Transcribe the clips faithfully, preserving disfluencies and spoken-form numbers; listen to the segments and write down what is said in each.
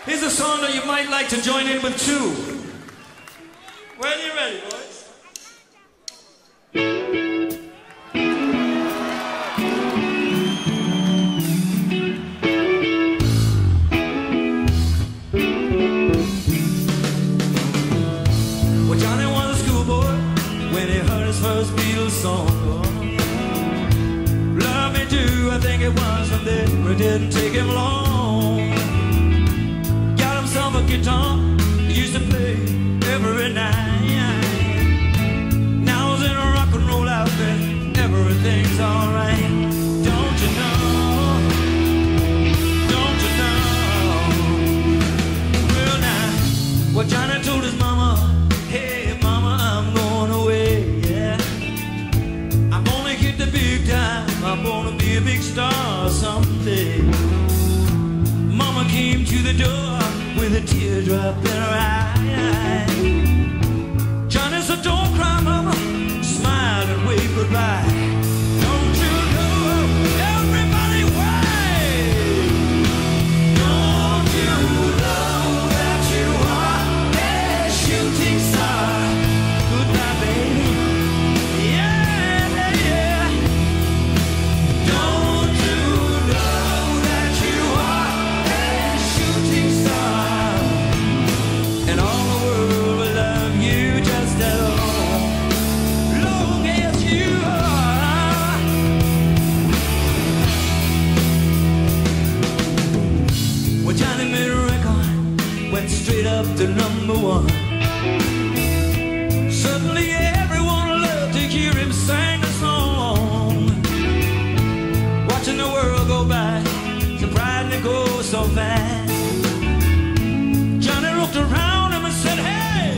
Here's a song that you might like to join in with too. When you're ready, boys. Well, Johnny was a schoolboy when he heard his first Beatles song. Love Me Do, I think it was, and then it didn't take him long. Got himself a guitar, he used to play every night. Now he's in a rock and roll outfit, everything's alright. Don't you know? Don't you know? Well now, well Johnny told his mama, hey mama, I'm going away, yeah. I'm gonna hit the big time, I'm gonna be a big star someday. Mama came to the door with a teardrop in her eye. Johnny said, don't cry, mama, smile and wave goodbye. Don't you know, everybody wave. Don't you know that you are a shooting star? Goodbye, baby. Yeah, yeah. Don't you know that you are a shooting star? And all the world will love you just as long, long as you are. Well, Johnny made a record, went straight up to number one. Suddenly everyone loved to hear him sing a song. Watching the world go by, surprised it goes so fast. Johnny looked around him and said, hey,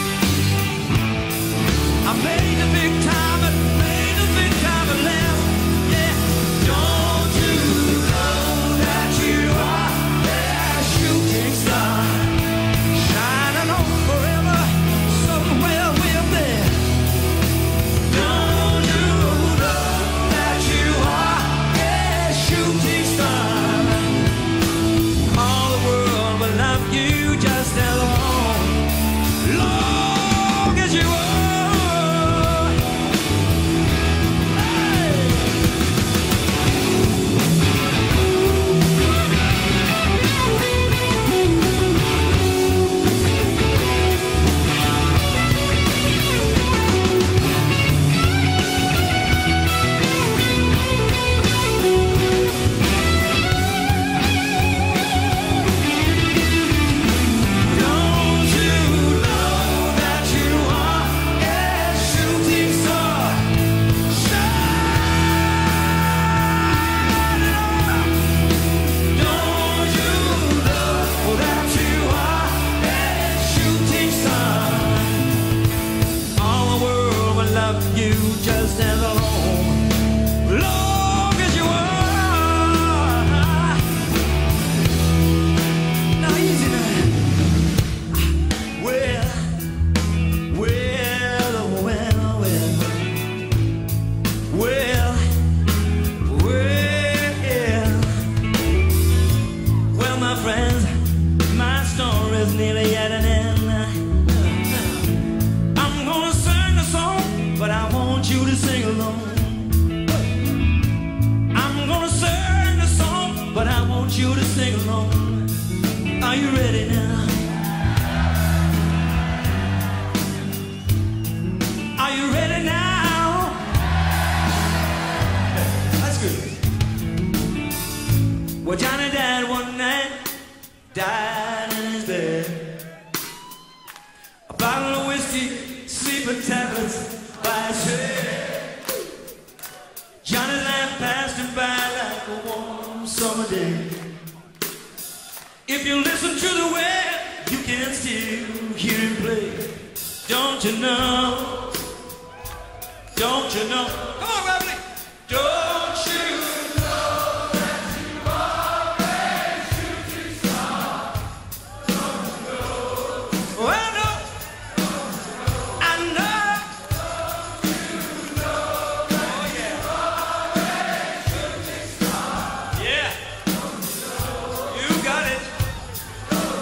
I made the big time, I made the big time at last. Yeah, don't you know that you are a shooting star, shining on forever, somewhere way up there. Don't you know that you are a shooting star? All the world will love you just as long, long as you are. Don't you know that you are a shooting star, shining on? Don't you know that you are a shooting star? All the world will love you just as long, long as you are. Now easy now. Well, well, well, well, well, well, well, my friends, my story's nearly at an end. I'm gonna sing a song, but I want you to sing along. I'm gonna sing a song, but I want you to sing along. Are you ready now? Are you ready now? That's good. Well, Johnny died one night, died in his bed. A bottle of whiskey, sleeping tablets by his head. Johnny's life passed him by like a warm summer day. If you listen to the way, you can still hear him play. Don't you know? Don't you know? Come on, Robbie. Don't you know that you are a shooting star? Don't you know? Oh, I know. I know. Don't you know that you are a shooting star? Yeah. You got it.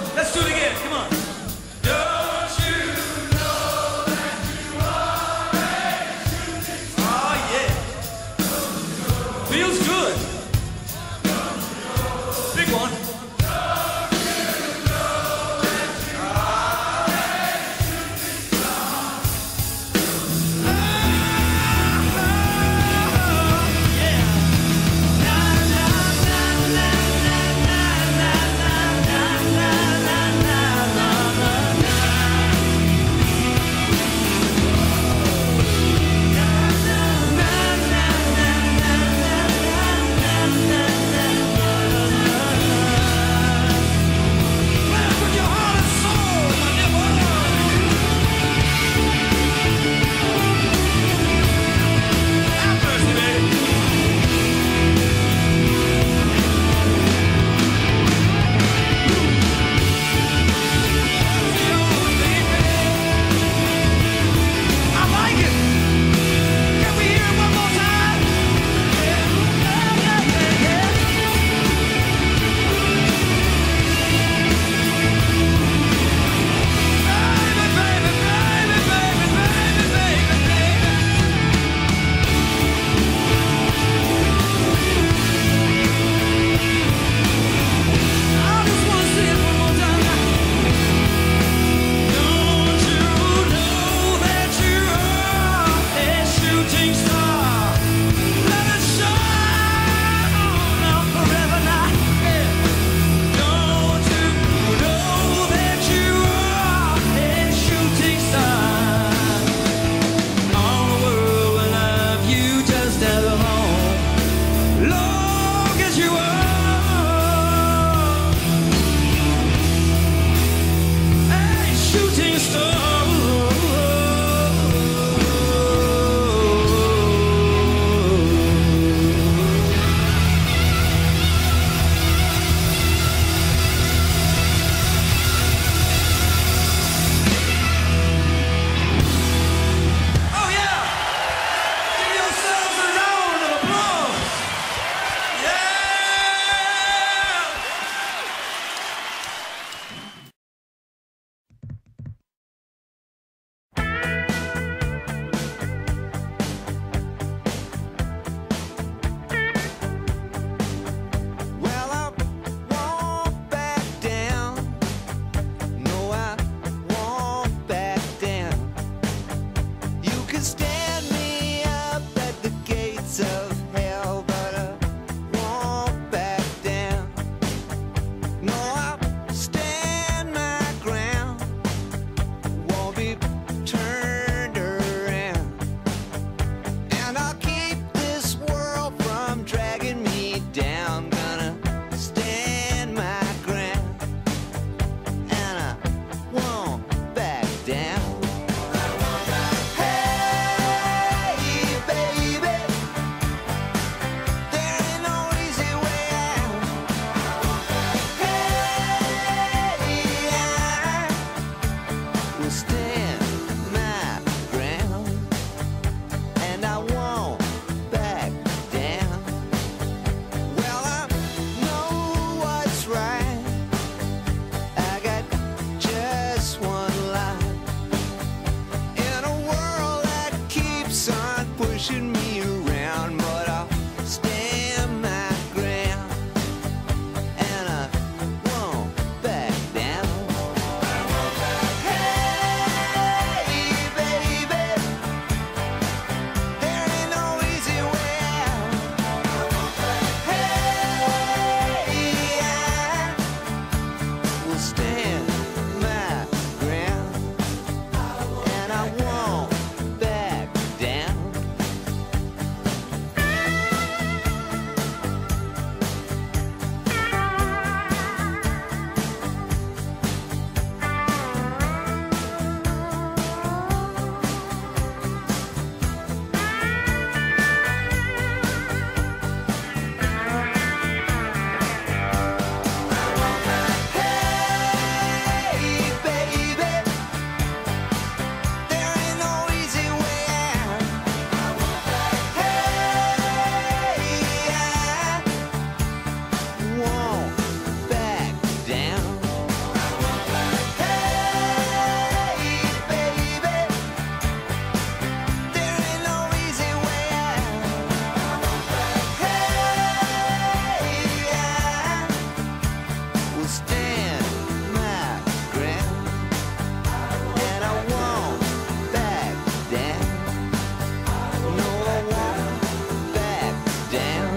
down.